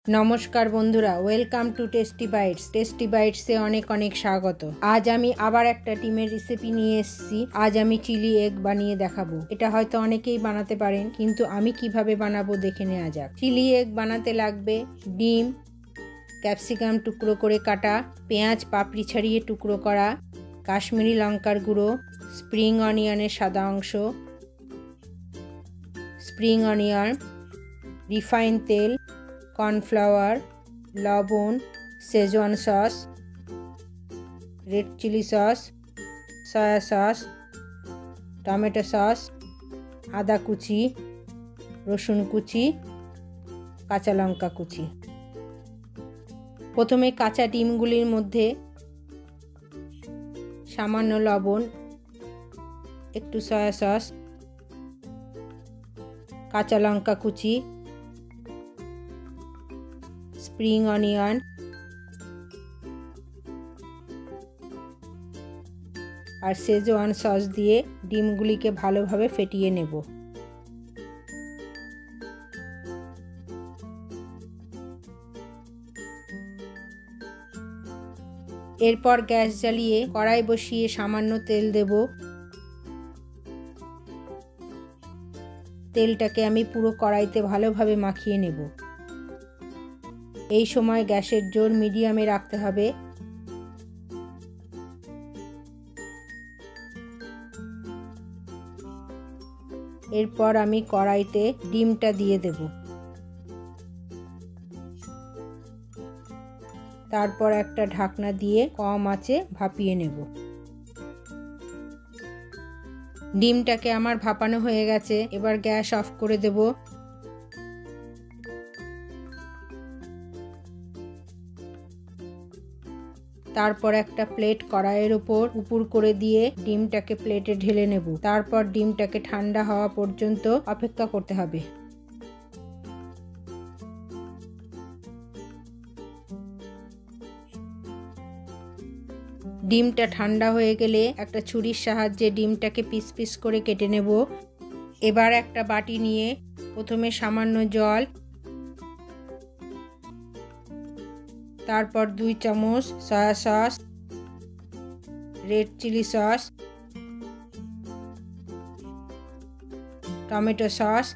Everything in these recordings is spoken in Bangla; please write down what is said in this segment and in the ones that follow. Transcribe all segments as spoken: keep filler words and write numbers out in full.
नमस्कार बंधुरा welcome to tasty bites tasty बाइट्से अनेक अनेक स्वागत। आज आमी आबार एकटा डिमेर रेसिपि निये एसेछि। आज आमी चिली एग बानिये देखाबो। एटा हयतो अनेकेई बानाते पारेन किन्तु आमी किभाबे बानाबो देखे नेওয়া যাক। चिली एग बानाते लागबे डिम, ক্যাপসিকাম टुकरो करे काटा, पेঁয়াজ पापड़ी छड़िए टुकरो करा, काश्मीरी लंकार गुड़ो, स्प्रिंग अनियनेर सादा अंश, स्प्रिंग अनियन, रिफाइन तेल, कॉर्नफ्लावर, लवण, Schezwan sauce, red chilli sauce, soya sauce, tomato सस, आदा कुचि, रसुन कुचि, काँचा लंका कुचि। प्रथमे काँचा डिमगुलिर मध्य सामान्य लवण, एकटू सया सस, काँचा लंका कुचि, स्प्रिंग अनियन और शेजवान सस दिए डिमगुलिके भालोभाबे फेटिए नेब। एरपर गैस जालिए कड़ाई बसिए सामान्य तेल देब। तेलटाके आमी पुरो कड़ाईते भालोभाबे माखिए नेब। এই সময় গ্যাসের জোর মিডিয়ামে রাখতে হবে। এরপর আমি কড়াইতে ডিমটা দিয়ে দেব। তারপর একটা ঢাকনা দিয়ে কম আঁচে ভাপিয়ে নেব। ডিমটাকে আমার ভাপানো হয়ে গেছে, এবার গ্যাস অফ করে দেব। তারপর একটা প্লেট কড়াইয়ের উপর উপুর করে দিয়ে ডিমটাকে প্লেটে ঢেলে নেব। তারপর ডিমটাকে ঠান্ডা হওয়া পর্যন্ত অপেক্ষা করতে হবে। ডিমটা ঠান্ডা হয়ে গেলে একটা ছুরির সাহায্যে ডিমটাকে পিস পিস করে কেটে নেব। এবার একটা বাটি নিয়ে প্রথমে সামান্য জল, তারপর দুই চামচ soya sauce, red chilli sauce, tomato sauce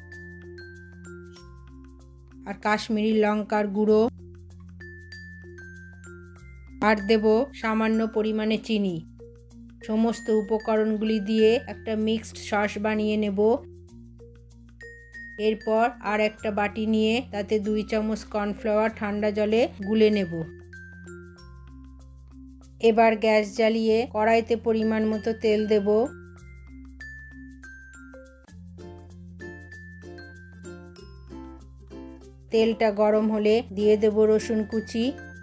আর কাশ্মীরি লঙ্কার গুঁড়ো আর দেব সামান্য পরিমাণে চিনি। সমস্ত উপকরণগুলি দিয়ে একটা মিক্সড সস বানিয়ে নেব। এরপর আর একটা বাটি নিয়ে তাতে দুই চামচ কর্নফ্লাওয়ার ঠান্ডা জলে গুলে নেব। এবার গ্যাস জ্বালিয়ে কড়াইতে পরিমাণ মতো তেল দেব। তেলটা গরম হলে দিয়ে দেব রসুন কুচি,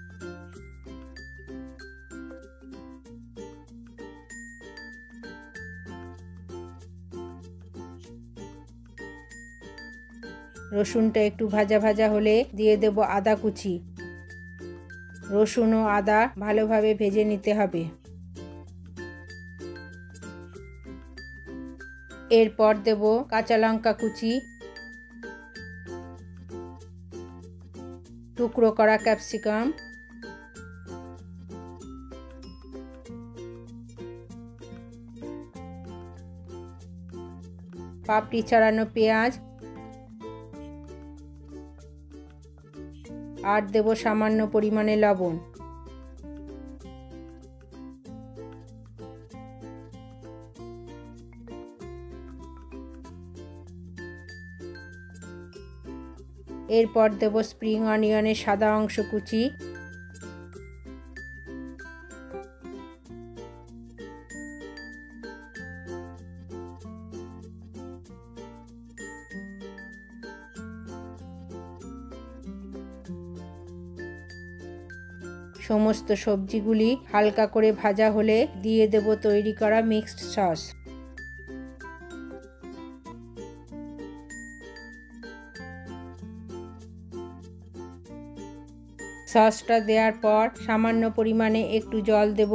রসুনটা একটু ভাজা ভাজা হলে দিয়ে দেব আদা কুচি। রসুন ও আদা ভালোভাবে ভেজে নিতে হবে। এরপর দেব কাঁচা লঙ্কা কুচি, টুকরো করা ক্যাপসিকাম, পাপড়ি ছাড়ানো পেঁয়াজ আর দেব সামান্য পরিমাণে লবণ। এরপর দেব স্প্রিং অনিয়নের সাদা অংশ কুচি, সমস্ত সবজিগুলি হালকা করে ভাজা হলে দিয়ে দেব তৈরি করা মিক্সড সস। সসটা দেওয়ার পর সামান্য পরিমাণে একটু জল দেব।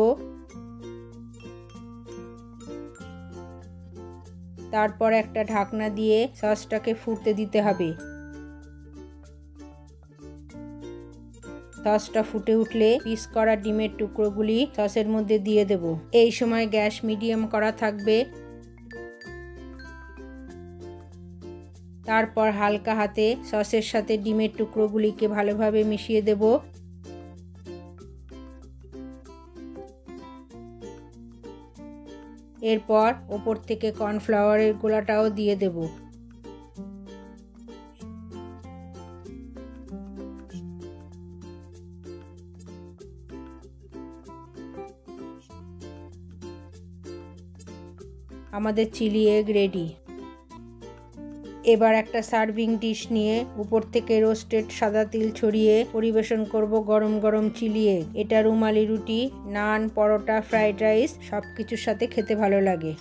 তারপর একটা ঢাকনা দিয়ে সসটাকে ফুটতে দিতে হবে। সসটা ফুটে উঠলে পিস করা ডিমের টুকরোগুলি সসের মধ্যে দিয়ে দেব। এই সময় গ্যাস মিডিয়াম করা থাকবে। তারপর হালকা হাতে সসের সাথে ডিমের টুকরোগুলিকে ভালোভাবে মিশিয়ে দেব। এরপর ওপর থেকে কর্নফ্লাওয়ারের গোলাটাও দিয়ে দেব। আমাদের চিলি এগ রেডি। এবার একটা সার্ভিং ডিশ নিয়ে উপর থেকে রোস্টেড সাদা তিল ছড়িয়ে পরিবেশন করব গরম গরম চিলি এগ। এটা রুমালি রুটি, নান, পরোটা, ফ্রাইড রাইস সবকিছুর সাথে খেতে ভালো লাগে।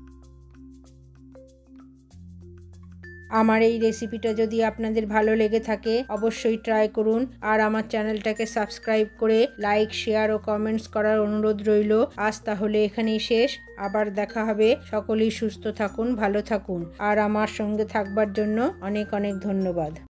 আমার এই রেসিপিটা যদি আপনাদের ভালো লেগে থাকে অবশ্যই ট্রাই করুন, আর আমার চ্যানেলটাকে সাবস্ক্রাইব করে লাইক, শেয়ার ও কমেন্টস করার অনুরোধ রইল। আজ তাহলে এখানেই শেষ, আবার দেখা হবে। সকলেই সুস্থ থাকুন, ভালো থাকুন, আর আমার সঙ্গে থাকবার জন্য অনেক অনেক ধন্যবাদ।